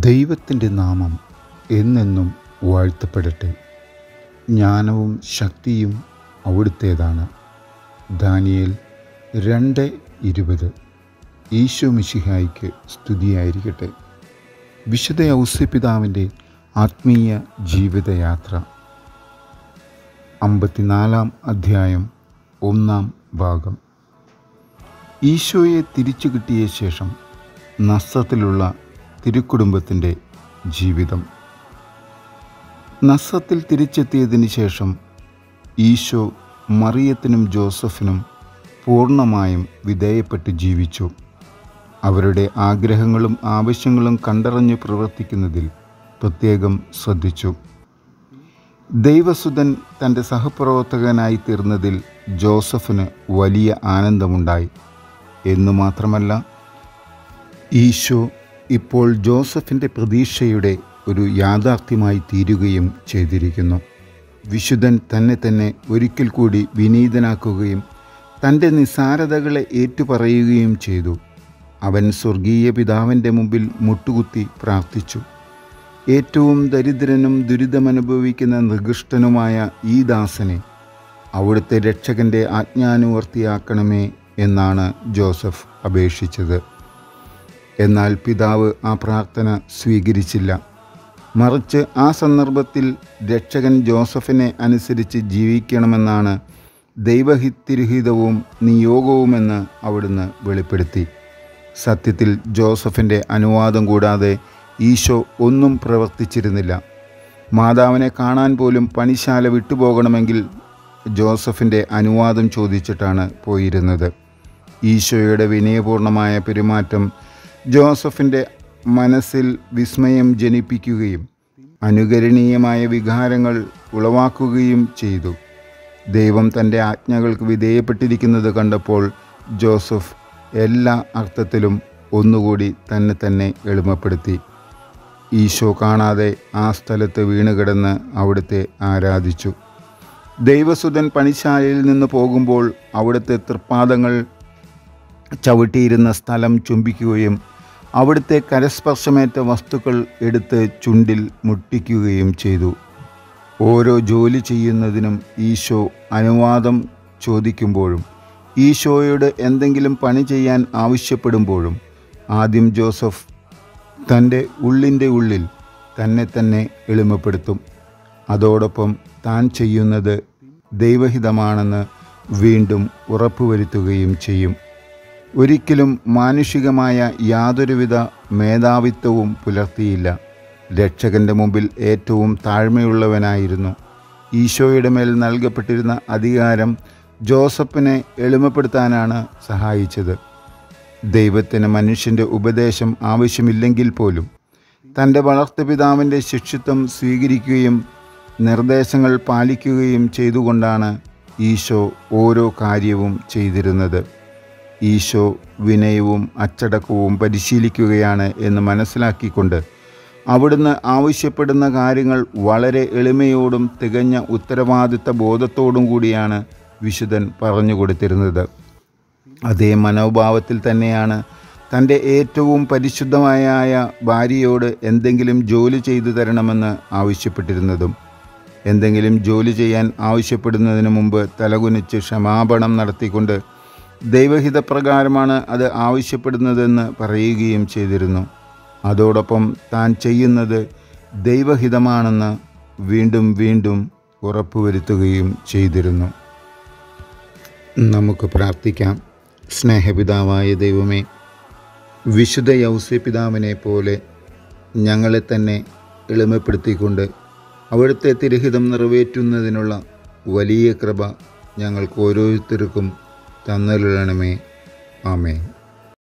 ദൈവത്തിൻ്റെ നാമം എന്നെന്നും വാഴ്ത്തപ്പെടട്ടെ. ജ്ഞാനവും ശക്തിയും അവിടുത്തേതാണ്. ദാനിയേൽ 2:20. ഈശോ മിശിഹായ്ക്ക് സ്തുതിയായിരിക്കട്ടെ. വിശുദ്ധ ഔസേപ്പിതാവിൻ്റെ ആത്മീയ ജീവിതയാത്ര 54-ാം അധ്യായം 1-ാം ഭാഗം. ഈശോയെ തിരിച്ചു കിട്ടിയ ശേഷം നസ്രത്തിലുള്ള തിരുക്കുടുംബത്തിൻ്റെ ജീവിതം. നസ്രത്തിൽ തിരിച്ചെത്തിയതിന് ശേഷം ഈശോ മറിയത്തിനും ജോസഫിനും പൂർണ്ണമായും വിധേയപ്പെട്ട് ജീവിച്ചു. അവരുടെ ആഗ്രഹങ്ങളും ആവശ്യങ്ങളും കണ്ടറിഞ്ഞ് പ്രവർത്തിക്കുന്നതിൽ പ്രത്യേകം ശ്രദ്ധിച്ചു. ദൈവസുതൻ തൻ്റെ സഹപ്രവർത്തകനായി തീർന്നതിൽ ജോസഫിന് വലിയ ആനന്ദമുണ്ടായി. എന്നു മാത്രമല്ല, ഈശോ ഇപ്പോൾ ജോസഫിൻ്റെ പ്രതീക്ഷയുടെ ഒരു യാഥാർത്ഥ്യമായി തീരുകയും ചെയ്തിരിക്കുന്നു. വിശുദ്ധൻ തന്നെ ഒരിക്കൽ കൂടി വിനീതനാക്കുകയും തൻ്റെ നിസ്സാരതകളെ ഏറ്റുപറയുകയും ചെയ്തു. അവൻ സ്വർഗീയ പിതാവിൻ്റെ മുമ്പിൽ മുട്ടുകുത്തി പ്രാർത്ഥിച്ചു. ഏറ്റവും ദരിദ്രനും ദുരിതമനുഭവിക്കുന്ന നികൃഷ്ടനുമായ ഈ ദാസനെ അവിടുത്തെ രക്ഷകൻ്റെ ആജ്ഞാനുവർത്തിയാക്കണമേ എന്നാണ് ജോസഫ് അപേക്ഷിച്ചത്. എന്നാൽ പിതാവ് ആ പ്രാർത്ഥന സ്വീകരിച്ചില്ല. മറിച്ച് ആ സന്ദർഭത്തിൽ രക്ഷകൻ ജോസഫിനെ അനുസരിച്ച് ജീവിക്കണമെന്നാണ് ദൈവതിരുഹിതവും നിയോഗവുമെന്ന് അവിടുന്ന് വെളിപ്പെടുത്തി. സത്യത്തിൽ ജോസഫിൻ്റെ അനുവാദം കൂടാതെ ഈശോ ഒന്നും പ്രവർത്തിച്ചിരുന്നില്ല. മാതാവിനെ കാണാൻ പോലും പണിശാല വിട്ടുപോകണമെങ്കിൽ ജോസഫിൻ്റെ അനുവാദം ചോദിച്ചിട്ടാണ് പോയിരുന്നത്. ഈശോയുടെ വിനയപൂർണമായ പെരുമാറ്റം ജോസഫിൻ്റെ മനസ്സിൽ വിസ്മയം ജനിപ്പിക്കുകയും അനുകരണീയമായ വികാരങ്ങൾ ഉളവാക്കുകയും ചെയ്തു. ദൈവം തൻ്റെ ആജ്ഞകൾക്ക് വിധേയപ്പെട്ടിരിക്കുന്നത് കണ്ടപ്പോൾ ജോസഫ് എല്ലാ അർത്ഥത്തിലും ഒന്നുകൂടി തന്നെ എളിമപ്പെടുത്തി. ഈശോ കാണാതെ ആ സ്ഥലത്ത് വീണുകിടന്ന് അവിടുത്തെ ആരാധിച്ചു. ദൈവസുതൻ പണിശാലയിൽ നിന്ന് പോകുമ്പോൾ അവിടുത്തെ തൃപ്പാദങ്ങൾ ചവിട്ടിയിരുന്ന സ്ഥലം ചുംബിക്കുകയും അവിടുത്തെ കരസ്പർശമേറ്റ വസ്തുക്കൾ എടുത്ത് ചുണ്ടിൽ മുട്ടിക്കുകയും ചെയ്തു. ഓരോ ജോലി ചെയ്യുന്നതിനും ഈശോ അനുവാദം ചോദിക്കുമ്പോഴും ഈശോയോട് എന്തെങ്കിലും പണി ചെയ്യാൻ ആവശ്യപ്പെടുമ്പോഴും ആദ്യം ജോസഫ് തൻ്റെ ഉള്ളിൻ്റെ ഉള്ളിൽ തന്നെ എളിമപ്പെടുത്തും. അതോടൊപ്പം താൻ ചെയ്യുന്നത് ദൈവഹിതമാണെന്ന് വീണ്ടും ഉറപ്പുവരുത്തുകയും ചെയ്യും. ഒരിക്കലും മാനുഷികമായ യാതൊരുവിധ മേധാവിത്വവും പുലർത്തിയില്ല. രക്ഷകൻ്റെ മുമ്പിൽ ഏറ്റവും താഴ്മയുള്ളവനായിരുന്നു. ഈശോയുടെ മേൽ നൽകപ്പെട്ടിരുന്ന അധികാരം ജോസഫിനെ എളിമപ്പെടുത്താനാണ് സഹായിച്ചത്. ദൈവത്തിന് മനുഷ്യൻ്റെ ഉപദേശം ആവശ്യമില്ലെങ്കിൽ പോലും തൻ്റെ വളർത്തുപിതാവിൻ്റെ ശിഷ്യത്വം സ്വീകരിക്കുകയും നിർദ്ദേശങ്ങൾ പാലിക്കുകയും ചെയ്തുകൊണ്ടാണ് ഈശോ ഓരോ കാര്യവും ചെയ്തിരുന്നത്. ഈശോ വിനയവും അച്ചടക്കവും പരിശീലിക്കുകയാണ് എന്ന് മനസ്സിലാക്കിക്കൊണ്ട് അവിടുന്ന് ആവശ്യപ്പെടുന്ന കാര്യങ്ങൾ വളരെ എളിമയോടും തികഞ്ഞ ഉത്തരവാദിത്ത ബോധത്തോടും കൂടിയാണ് വിശുദ്ധൻ പറഞ്ഞു കൊടുത്തിരുന്നത്. അതേ മനോഭാവത്തിൽ തന്നെയാണ് തൻ്റെ ഏറ്റവും പരിശുദ്ധമായ ഭാര്യയോട് എന്തെങ്കിലും ജോലി ചെയ്തു തരണമെന്ന് ആവശ്യപ്പെട്ടിരുന്നതും. എന്തെങ്കിലും ജോലി ചെയ്യാൻ ആവശ്യപ്പെടുന്നതിന് മുമ്പ് തലകുനിച്ച് ക്ഷമാപണം നടത്തിക്കൊണ്ട് ദൈവഹിതപ്രകാരമാണ് അത് ആവശ്യപ്പെടുന്നതെന്ന് പറയുകയും ചെയ്തിരുന്നു. അതോടൊപ്പം താൻ ചെയ്യുന്നത് ദൈവഹിതമാണെന്ന് വീണ്ടും ഉറപ്പുവരുത്തുകയും ചെയ്തിരുന്നു. നമുക്ക് പ്രാർത്ഥിക്കാം. സ്നേഹപിതാവായ ദൈവമേ, വിശുദ്ധ യൗസേപ്പിതാവിനെ പോലെ ഞങ്ങളെ തന്നെ എളിമപ്പെടുത്തിക്കൊണ്ട് അവിടുത്തെ തിരുഹിതം നിറവേറ്റുന്നതിനുള്ള വലിയ കൃപ ഞങ്ങൾക്ക് ഓരോരുത്തർക്കും തന്നരുളണമേ. ആമേൻ.